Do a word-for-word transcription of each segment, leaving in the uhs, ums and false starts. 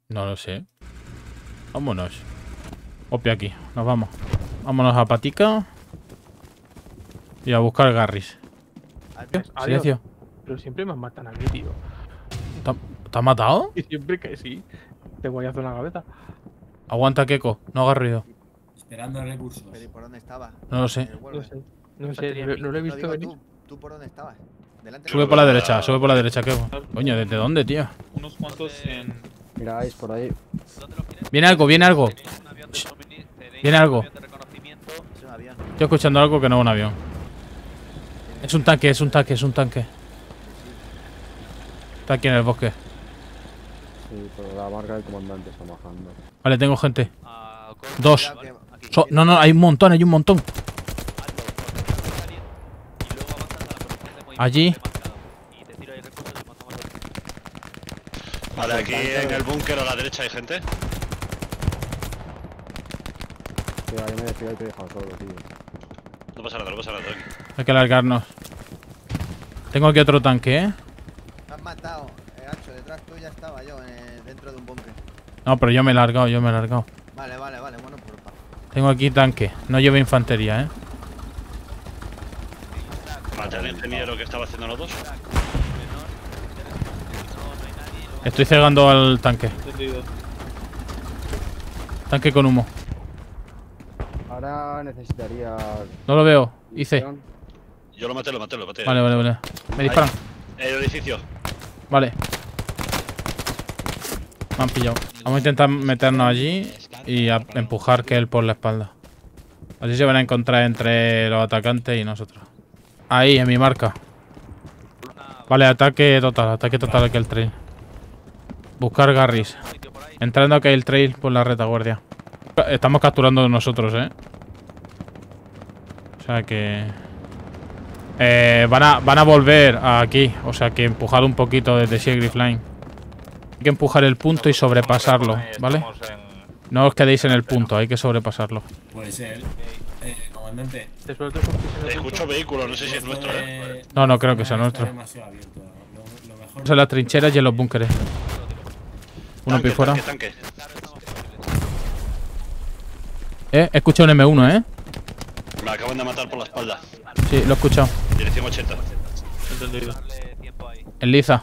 No lo sé. Vámonos. Opia aquí, nos vamos. Vámonos a Patica. Y a buscar Garris. Adiós. Silencio. Pero siempre me matan a mí, tío. ¿Te, te has matado? Y siempre que sí. Te voy a hacer la cabeza. Aguanta, Keko. No hagas ruido. Esperando recursos. ¿Pero y por dónde estaba? No lo sé. No sé. No sé, no, no lo he visto venir. Tú, ¿tú por dónde estabas? Delante Sube por la derecha, sube por la derecha, Keko. Coño, ¿desde dónde, tío? Unos cuantos en... Mira, Ice por ahí. Viene algo, viene algo. Viene algo. Es un avión. Estoy escuchando algo que no es un avión. Es un tanque, es un tanque, es un tanque. Está aquí en el bosque. Sí, pero la marca del comandante está bajando. Vale, tengo gente. Dos. Cuidado que- aquí. So- no, no, hay un montón, hay un montón. Allí. Vale, aquí en el búnker a la derecha hay gente. Tío, ahí me he desfilado y te he dejado solo, tío. No pasa nada, no pasa nada. Aquí. Hay que largarnos. Tengo aquí otro tanque, ¿eh? Me has matado, eh, Ancho, detrás tuya estaba yo, eh, dentro de un búnker. No, pero yo me he largado, yo me he largado. Vale, vale, vale, bueno, por pa. Tengo aquí tanque. No llevo infantería, ¿eh? Mate al ingeniero que estaba haciendo los dos. Estoy cegando al tanque. Entendido. Tanque con humo. Ahora necesitaría... No lo veo. Hice. Yo lo maté, lo maté, lo maté. Vale, vale, vale. Me disparan. El edificio. Vale. Me han pillado. Vamos a intentar meternos allí y a empujar que él por la espalda. Así se van a encontrar entre los atacantes y nosotros. Ahí, en mi marca. Vale, ataque total, ataque total aquí al trail. Buscar Garris. Entrando aquí el trail por la retaguardia. Estamos capturando nosotros, ¿eh? O sea que... Eh, van, a, van a volver aquí. O sea que empujar un poquito desde Seagrave Line. Hay que empujar el punto y sobrepasarlo, ¿vale? No os quedéis en el punto, hay que sobrepasarlo. Puede ser. Eh, comandante. Te suelto con piso de Escucho vehículos, no sé si es nuestro, eh. Eh, No, no creo que sea está nuestro. demasiado abierto. Lo, lo mejor... En las trincheras y en los búnkeres. Uno Tanque, por fuera. tanque, tanque. Eh, he escuchado un eme uno, ¿eh? Me acaban de matar por la espalda. Sí, lo he escuchado. Dirección ochenta. Entendido. En liza.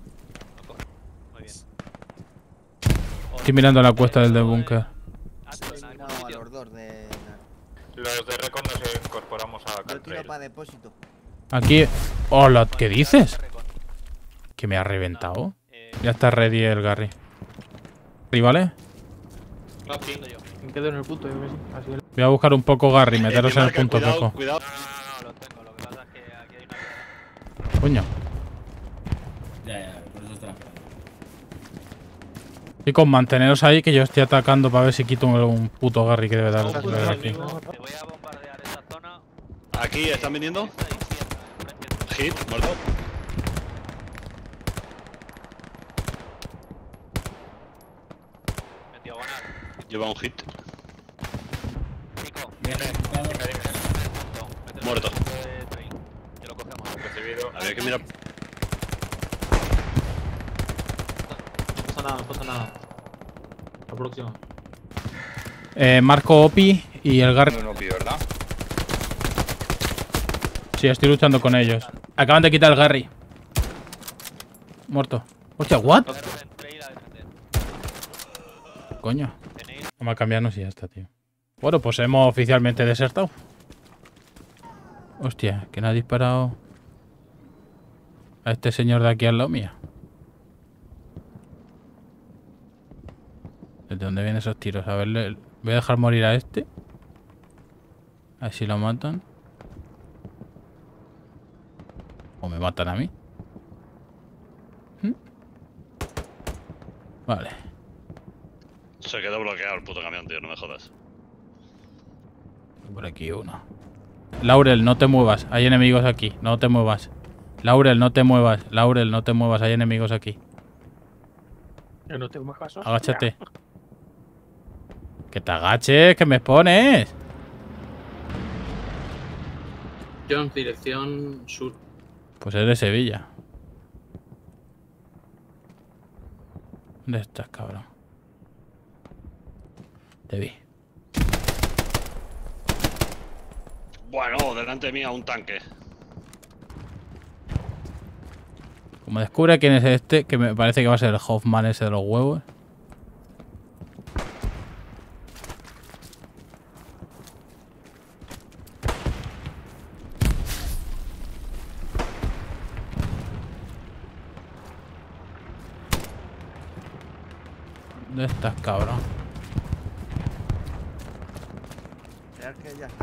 Estoy mirando la cuesta del del búnker. No, a los dos de... Los de Recon nos incorporamos a Yo tiro Cartrail. para depósito. Aquí... Hola, ¿qué dices? Que me ha reventado. Ya está ready el Garry. ¿Y vale? Aquí. Me quedo en el punto, yo que sí. Así es. Voy a buscar un poco Garry, meteros en el marca, punto cuidado, poco. cuidado. Coño. Ya, ya, por eso está esperando. Chicos, manteneros ahí que yo estoy atacando para ver si quito un, un puto Garry que debe dar Ojo, debe dar aquí. amigo. Aquí están viniendo. Hit, muerto. Lleva un hit. Bien ejecutado. Muerto. Recibido. Había que mirar. No pasa nada, no pasa nada. La próxima. Eh, marco Opi y el Garry. No pido, ¿verdad? Sí, estoy luchando con ellos. Acaban de quitar el Garry. Muerto. Hostia, ¿what? Coño. Vamos a cambiarnos y ya está, tío. Bueno, pues hemos oficialmente desertado. Hostia, ¿quién ha disparado a este señor de aquí al lado mía? ¿Desde dónde vienen esos tiros? A ver, le- voy a dejar morir a este. A ver si lo matan. O me matan a mí. ¿Mm? Vale. Se quedó bloqueado el puto camión, tío, no me jodas. Por aquí uno. Laurel, no te muevas. Hay enemigos aquí. No te muevas. Laurel, no te muevas. Laurel, no te muevas. Hay enemigos aquí. Yo no tengo más casos. Agáchate. Que te agaches, que me expones. Jones, dirección sur. Pues es de Sevilla. ¿Dónde estás, cabrón? Te vi. Bueno, delante mía un tanque. Como descubre quién es este, que me parece que va a ser el Hoffman ese de los huevos. ¿Dónde estás, cabrón? Mirad que ya.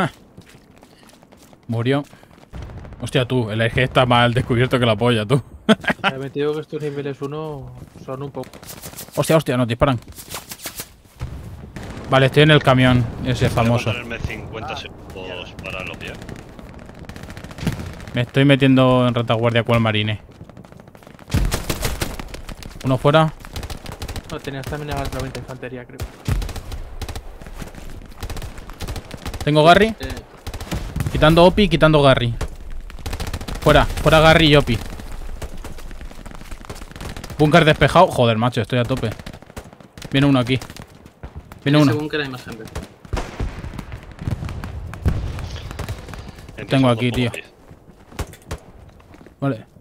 Murió. Hostia, tú, el eje está mal descubierto que la polla, tú. Me he metido que estos niveles uno son un poco. Hostia, hostia, nos disparan. Vale, estoy en el camión, ese famoso. Voy a ponerme cincuenta segundos para los pies. Me estoy metiendo en retaguardia cual marine. Uno fuera. No, tenías también a la noventa infantería, creo. Tengo Garry. Eh, Quitando Opi, quitando Garry. Fuera, fuera Garry y Opi. Búnker despejado. Joder, macho, estoy a tope. Viene uno aquí. Viene en ese uno. búnker hay más gente. Tengo Empiezo aquí, por tío. aquí. Vale.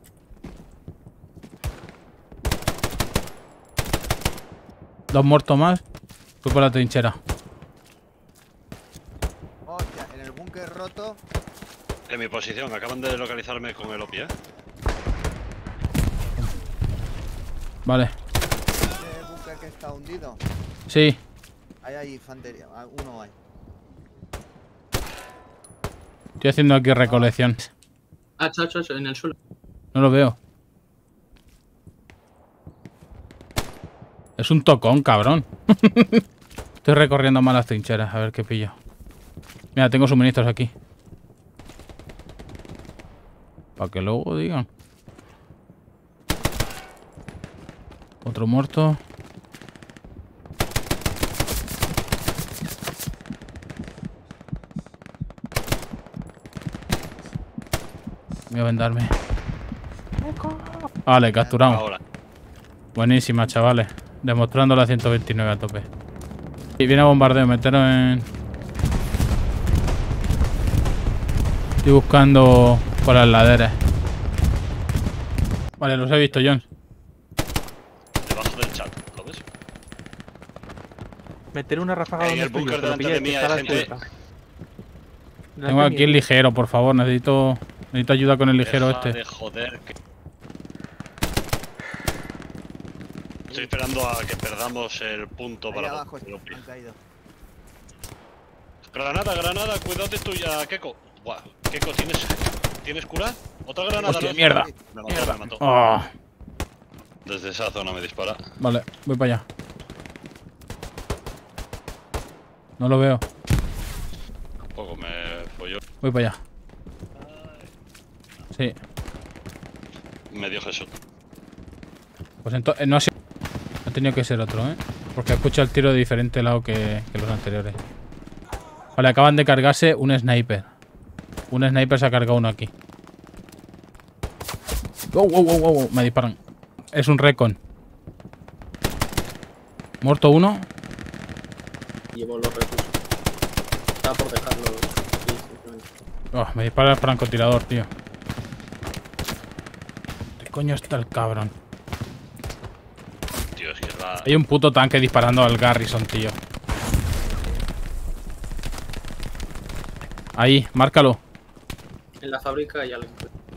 Dos muertos más. Voy por la trinchera. Hostia, en el búnker roto. En mi posición, acaban de localizarme con el O P I, ¿eh? Vale. Ese búnker que está hundido. Sí. Ahí hay infantería. ah, Uno hay. Estoy haciendo aquí recolección. Ah, chao, chao, chao, en el suelo. No lo veo. Es un tocón, cabrón. Estoy recorriendo mal las trincheras. A ver qué pillo. Mira, tengo suministros aquí. Para que luego digan. Otro muerto. Voy a vendarme. Vale, capturamos. Ahora. Buenísima, chavales. Demostrando la ciento veintinueve a tope. Y viene bombardeo, meteros en... Estoy buscando por las laderas. Vale, los he visto, John. Debajo del chat, ¿lo ves? Meter una ráfaga En donde el estoy yo, búnker que lo delante pille, de que mí está hay a la gente. izquierda. Tengo aquí el ligero, por favor. Necesito necesito ayuda con el ligero Deja este. de joder. Que... Estoy esperando a que perdamos el punto Ahí para abajo el O P I. han caído. Granada, granada, cuidado de tuya, Keko. Buah, Keko, ¿tienes, ¿tienes cura? Otra granada. Hostia, ¿no? mierda. Me mató, me mató. Ah, Desde esa zona me dispara. vale, voy para allá. No lo veo. Tampoco me folló. Voy para allá. Sí. Me dio Jesús. Pues entonces no ha sido... Ha tenido que ser otro, ¿eh? Porque escucho el tiro de diferente lado que, que los anteriores. Vale, acaban de cargarse un sniper. Un sniper se ha cargado uno aquí. Wow, wow, wow, wow, me disparan. Es un recon. Muerto uno. Llevo los recursos. Estaba por dejarlo. Sí, simplemente. Oh, me dispara el francotirador, tío. ¿Qué coño está el cabrón? Tío, es que es la... Hay un puto tanque disparando al Garrison, tío. Ahí, márcalo. En la fábrica hay alguien.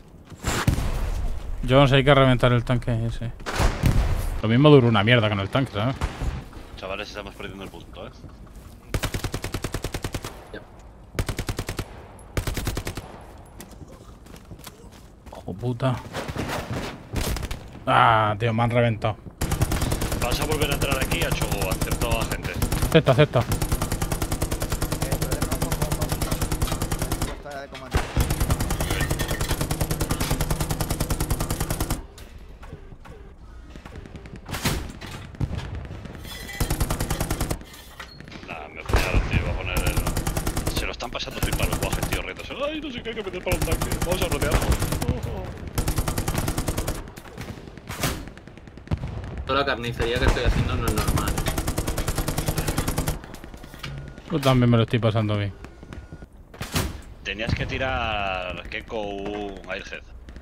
Jones, hay que reventar el tanque ese. Lo mismo dura una mierda con el tanque, ¿sabes? Chavales, estamos perdiendo el punto, ¿eh? Ojo puta. Ah, tío, me han reventado. Vas a volver a entrar aquí, a Chogo, a hacer toda la gente. Acepta, acepta. Eh, problema, ojo, ojo, ojo. Puesta de comando. Nah, me fallaron, tío, iba a poner el... Se lo están pasando flipa los guajes, tío, retos. Ay, no sé qué hay que meter para un tanque. Vamos a rodearlo. Toda la carnicería que estoy haciendo no es normal. Yo también me lo estoy pasando bien. Tenías que tirar Keko Airhead.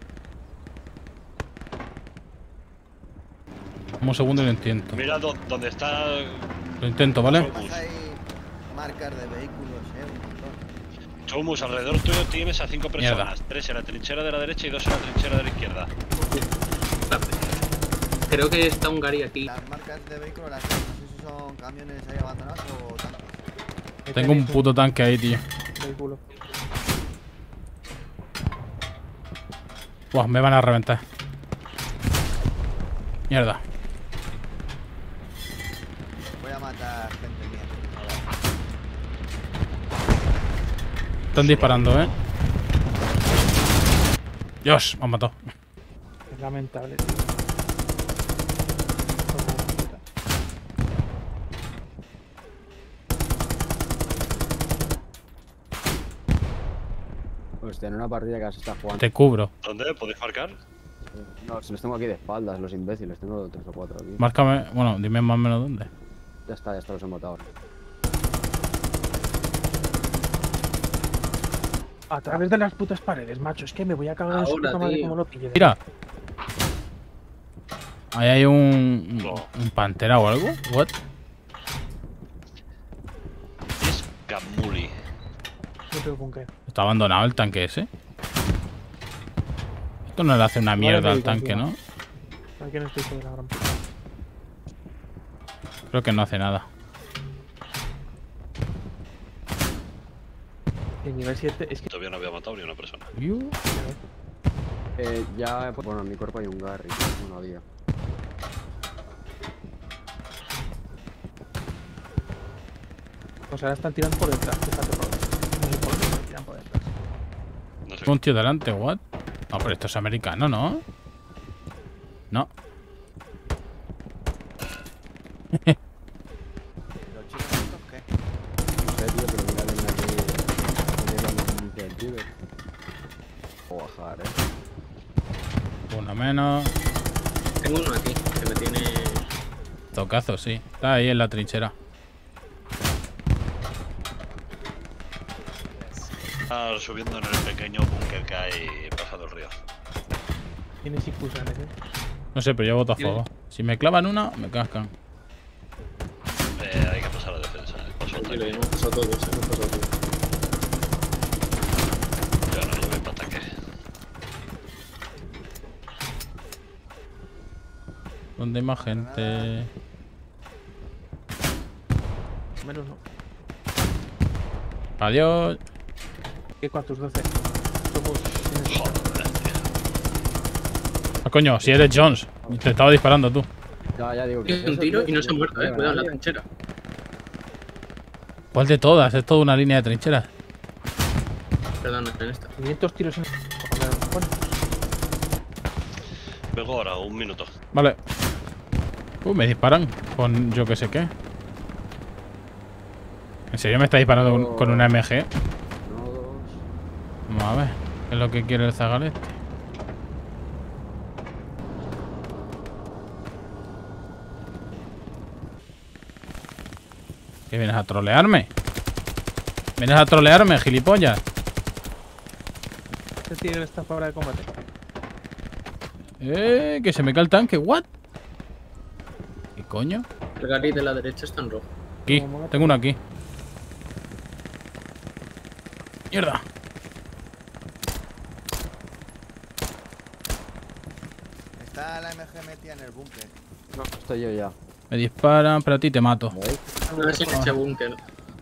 Un segundo y lo intento. Mira do- dónde está. Lo intento, ¿vale? Chomus. Hay marcas de vehículos, eh, un montón. Chomus, alrededor tuyo tienes a cinco Mierda. personas. Tres en la trinchera de la derecha y dos en la trinchera de la izquierda. Creo que está un Gary aquí. Las marcas de vehículos las tengo. No sé si son camiones ahí abandonados o tanques. Tengo un puto tanque ahí, tío. Vehículo. Buah, me van a reventar. Mierda. Voy a matar gente mía. Están disparando, ¿eh? Dios, me han matado. Es lamentable, tío. Hostia, en una partida que se está jugando. Te cubro. ¿Dónde? ¿Podéis marcar? No, si los tengo aquí de espaldas, los imbéciles. Tengo tres o cuatro aquí. Márcame. Bueno, dime más o menos dónde. Ya está, ya está, los he matado. A través de las putas paredes, macho. Es que me voy a cagar en su Ahora, puta madre tío. como lo pille. Mira. Ahí hay un. No. un pantera o algo. What? Es Gamuli. No tengo con qué. Está abandonado el tanque ese. Esto no le hace una mierda al tanque, ¿no? Aquí no estoy de la gran puta. Creo que no hace nada. En nivel siete es que. Todavía no había matado ni una persona. Iu. Eh, ya, bueno, en mi cuerpo hay un Gary. Bueno, había. O sea, ahora están tirando por detrás. Fíjate por detrás. No sé por dónde, pero tiran por detrás. No sé. Un tío delante, what? No, pero esto es americano, ¿no? No. ¿Los chicos estos qué? No sé, tío, pero mira, ven aquí. Mira, el tío. O bajar, eh. Uno menos. Tengo uno aquí que me tiene. Tocazo, sí. Está ahí en la trinchera. Está subiendo en el pequeño búnker que hay pasado el río. Tienes impulsores, eh. No sé, pero yo voto a favor. Si me clavan una, me cascan. Eh, hay que pasar a la defensa. eh. Paso al Tranquilo, tanque. hemos pasado todos, hemos pasado todos. Ya no lo voy para ataque. ¿Dónde hay más gente? Menos no. Adiós. ¿Qué cuartos? doce. Somos. Joder, tío. Ah, coño, si eres Jones. Te estaba disparando tú. Ya, ya digo que. Tiene un tiro y no se ha muerto, eh. Cuidado en la trinchera. ¿Cuál de todas? Es toda una línea de trincheras. Perdón, en esta. quinientos tiros en. Bueno, Vengo ahora, un minuto. Vale. Uh, me disparan con yo que sé qué. ¿En serio me está disparando con, con una M G? Uno, dos. Vamos a ver. ¿Qué es lo que quiere el zagal este? ¿Qué vienes a trolearme? ¿Vienes a trolearme, gilipollas? este tío está fuera de combate. Eh, que se me cae el tanque. ¿What? ¿Qué coño? El Gary de la derecha está en rojo. Aquí, tengo uno aquí. Mierda. Está la M G metida en el búnker. No, estoy yo ya. Me disparan, pero a ti te mato. ¿Veis? A ver si en este búnker.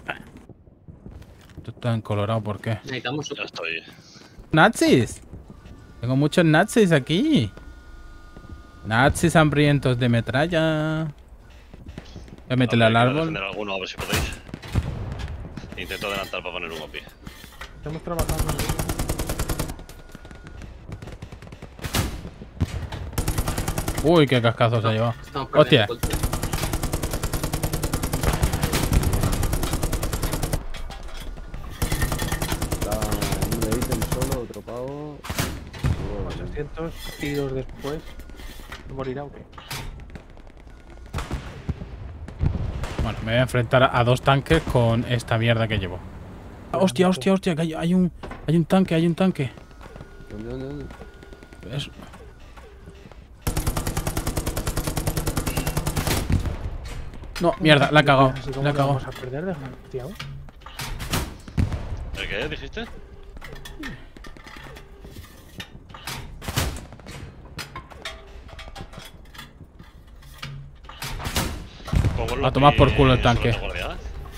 Tú estás encolorado, ¿por qué? Necesitamos Ya otro. estoy. ¡Nazis! Tengo muchos nazis aquí. Nazis hambrientos de metralla. Voy a meterle al Habrá que árbol. defender alguno, a ver si podéis. Intento adelantar para poner un O P. Estamos trabajando. Uy, qué cascazo se ha llevado. Estamos Hostia. perdiendo coche. Está uno de ítem solo, otro pavo. Y luego, ochocientos tiros después. ¿Morirá o qué? Bueno, me voy a enfrentar a dos tanques con esta mierda que llevo. Hostia, hostia, hostia, que hay, hay un hay un tanque, hay un tanque. ¿Dónde, dónde, dónde? Es- No, mierda, la he cagado. Así como La he que cagado. vamos a perder, déjame, tío. ¿El qué dijiste? Pongo A tomar por culo el sobre tanque. la guardia.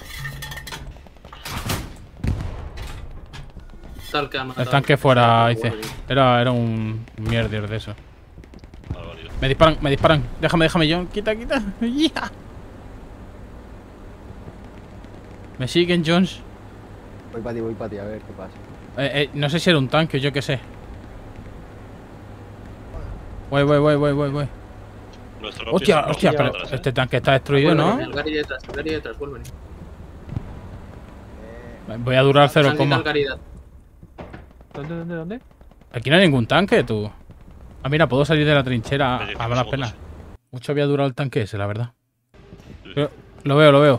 Tal que ha matado. El tanque fuera, dice. Era, era un mierder de eso. Vale, vale. Me disparan, me disparan. Déjame, déjame, John. Quita, quita. Ya. Me siguen, Jones. Voy para ti, voy para ti, a ver qué pasa. Eh, eh, no sé si era un tanque o yo qué sé. Voy, voy, voy, voy, voy, voy. Nuestro Hostia, piso, hostia, no, pero atrás, ¿eh? este tanque está destruido, ¿no? El Gary detrás, el Gary detrás, vuelven. Eh, Voy a durar cero Tranquila, coma. el Caridad. ¿Dónde, dónde, dónde? Aquí no hay ningún tanque, tú. Ah, mira, puedo salir de la trinchera a, Veinticinco a malas segundos. penas. Mucho había durado el tanque ese, la verdad. Sí. Pero- lo veo, lo veo.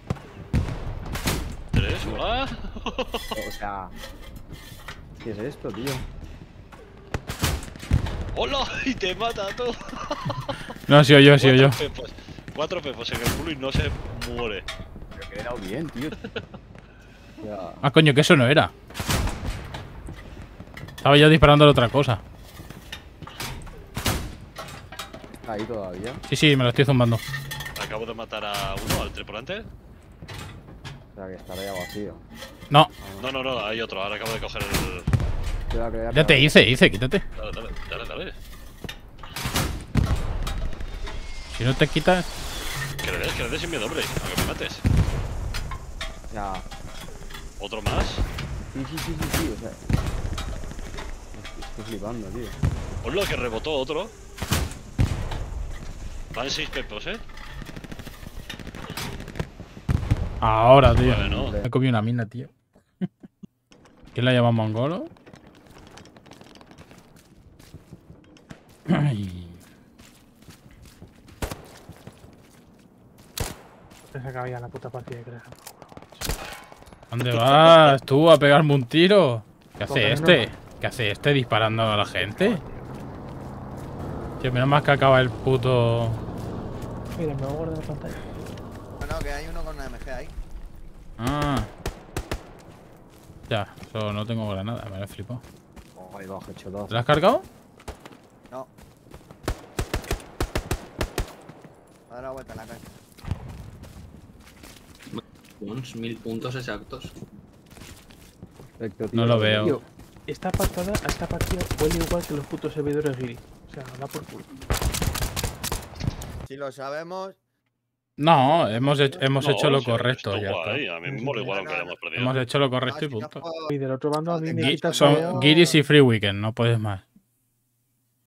¿Tres? Hola. O sea... ¿Qué es esto, tío? ¡Hola! Y te mata todo. No, sí o yo, sí o yo. Cuatro pepos. Cuatro pepos en el culo y no se muere. Pero que le he dado bien, tío. O sea... Ah, coño, que eso no era. Estaba yo disparándole otra cosa. Ahí todavía. Sí, sí, me lo estoy zumbando. Acabo de matar a uno, al tripulante. O sea, que estará ya vacío. No, No, no, no, hay otro. Ahora acabo de coger el. Cuidado, que voy a ya te pegar. hice, hice, quítate. Dale, dale, dale, dale. Si no te quitas. Que le des, que le des sin miedo, hombre. Aunque me mates. O sea... Otro más. Sí, sí, sí, sí, sí, o sea... Estoy flipando, tío. Hola, que rebotó otro. Van seis pepos, eh. Ahora, tío. Bueno. Me he comido una mina, tío. ¿Quién la llama mongolo? Ay. Te se acaba ya la puta partida, creo. ¿Dónde vas tú a pegarme un tiro? ¿Qué hace Porque este? ¿Qué hace este disparando a la gente? Tío, menos más que acaba el puto... Mira, me voy a guardar la pantalla. no, no, que hay uno con una M G ahí. Ah. Ya, solo no tengo granada, me lo he flipado. Oh, ahí bajo hecho dos. ¿Te la has cargado? No. A dar la vuelta en la calle. Unos mil puntos exactos. Perfecto, tío. No lo veo. Tío, esta partida, a esta partida huele igual que los putos servidores Giri. O sea, da por culo. Si lo sabemos, No, hemos hecho, hemos No, hecho lo sí, correcto. estuvo Ya está. ahí. A mí me mola igual aunque hayamos perdido. Hemos hecho lo correcto y no, si no punto. puedo- Y del otro bando a mí me Gui- quita son todo. Guiris y Free Weekend, no puedes más.